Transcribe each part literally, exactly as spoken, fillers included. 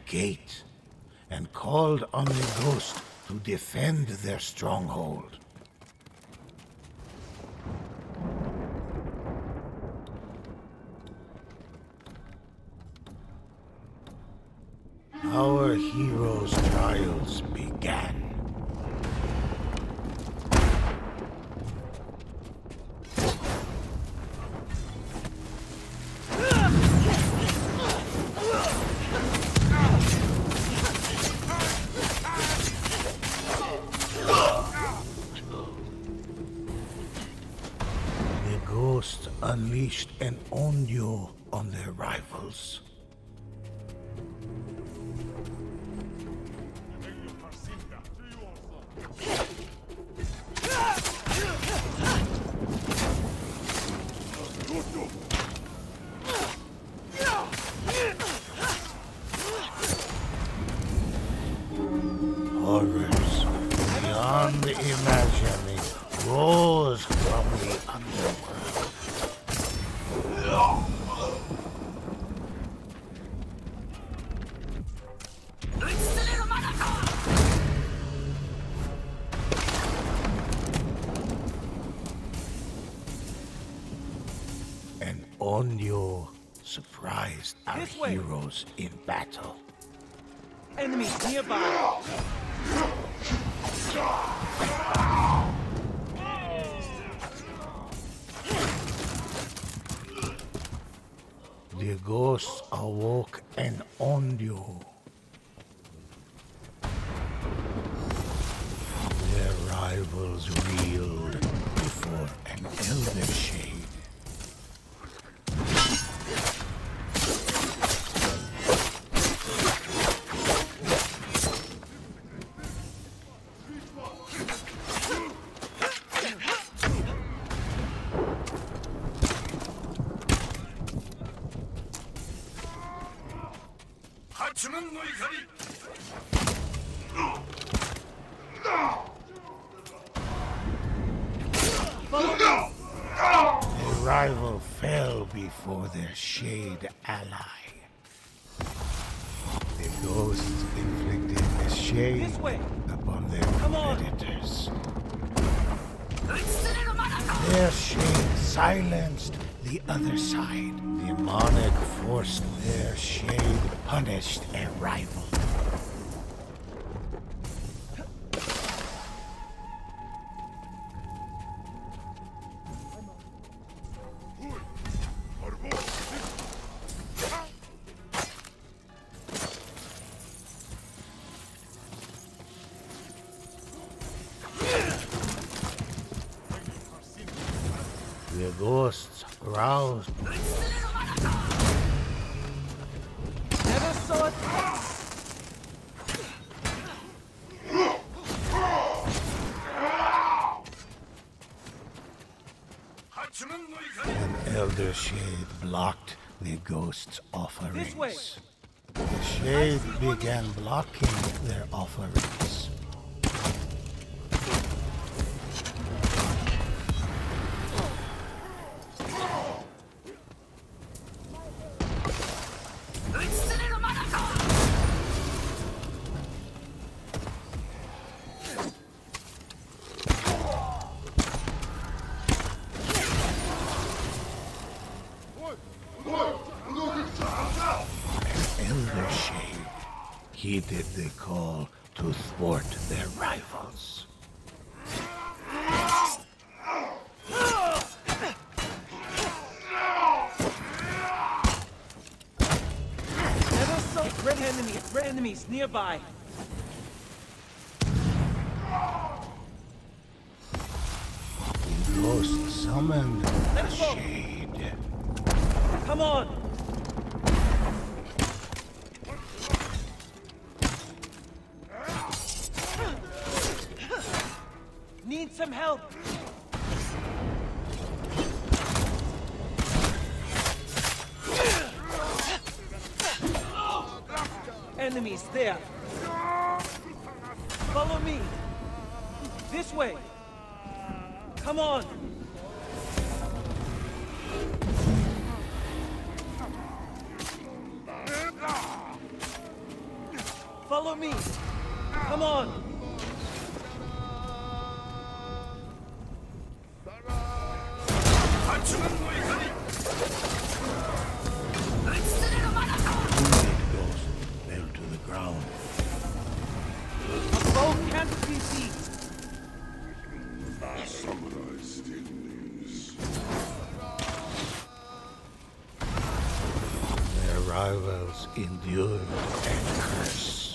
gate and called on the ghost to defend their stronghold. Our hero's trials began. The ghost unleashed an Onyo on their rivals. Horrors beyond imagining rose from the underworld. And Onyo surprised our This way. heroes in battle. Enemies nearby. The ghosts awoke an Onyo. Their rivals reeled before an elder shade. The rival fell before their shade ally. The ghosts inflicted a shade This way. upon their Come on. competitors. Their shade silenced the other side. The monarch forced their shade punished a rival. The ghosts roused. Never saw it. An elder shade blocked the ghost's This way. offerings. The shade began blocking their offerings. Elder Shade heeded the call to thwart their rivals. Never saw red enemies. Red enemies nearby. The ghost summoned the Let's go. Shade. Come on. Need some help. Enemies there. Follow me. This way. Come on. Follow me! Come on! Fell to the ground. A bow can't be beat! Samurai still lives. Their rivals endured and curse.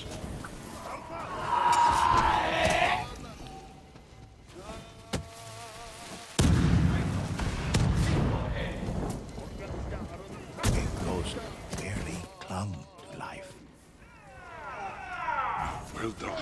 A ghost barely clung to life. Well done.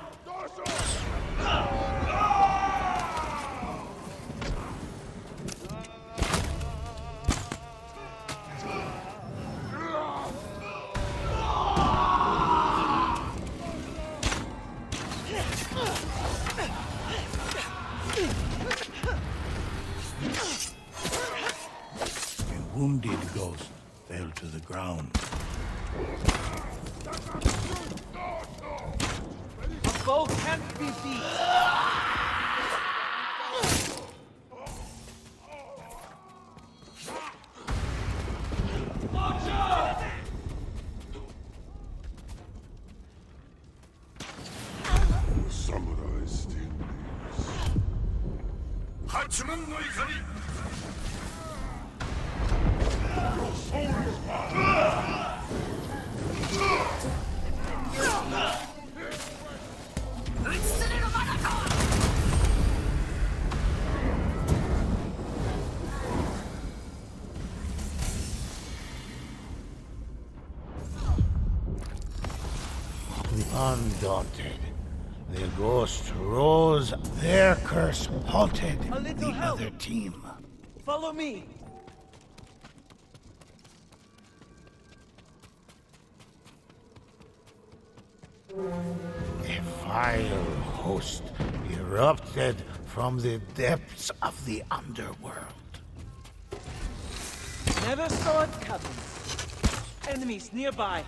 A wounded ghost fell to the ground. A bow can't be beat! Samurai still lives. Hachiman no Ikari! Undaunted, the ghost rose. Their curse halted A little the help. other team. Follow me! A vile host erupted from the depths of the underworld. Never saw it coming. Enemies nearby.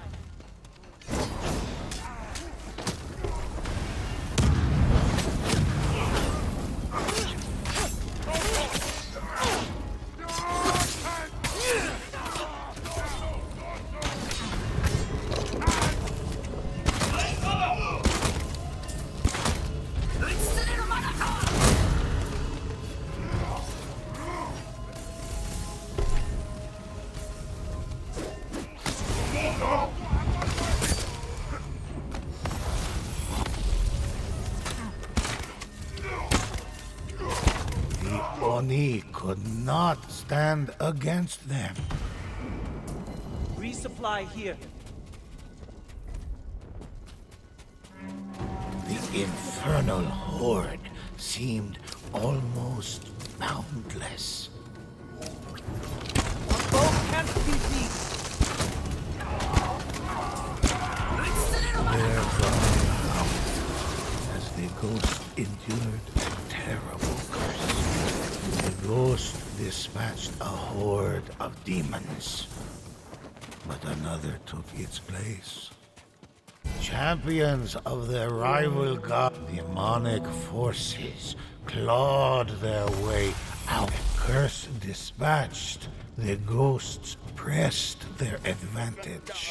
Oni could not stand against them. Resupply here. The infernal horde seemed almost boundless. A bow can't be beat! Their ground howled as the ghost endured a terrible curse. The ghost dispatched a horde of demons, but another took its place. Champions of their rival god, demonic forces clawed their way out. Curse dispatched, the ghosts pressed their advantage.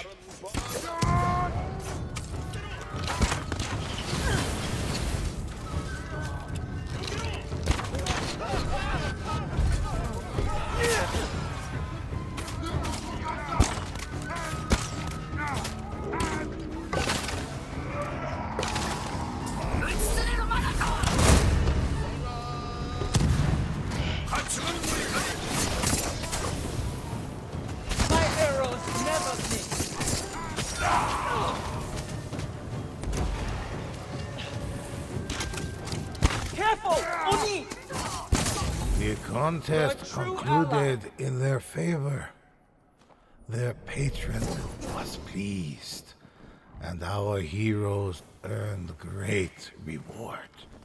My arrows never miss! Careful! Oni! The contest A true concluded in their favor. Their patron was pleased, and our heroes earned great reward.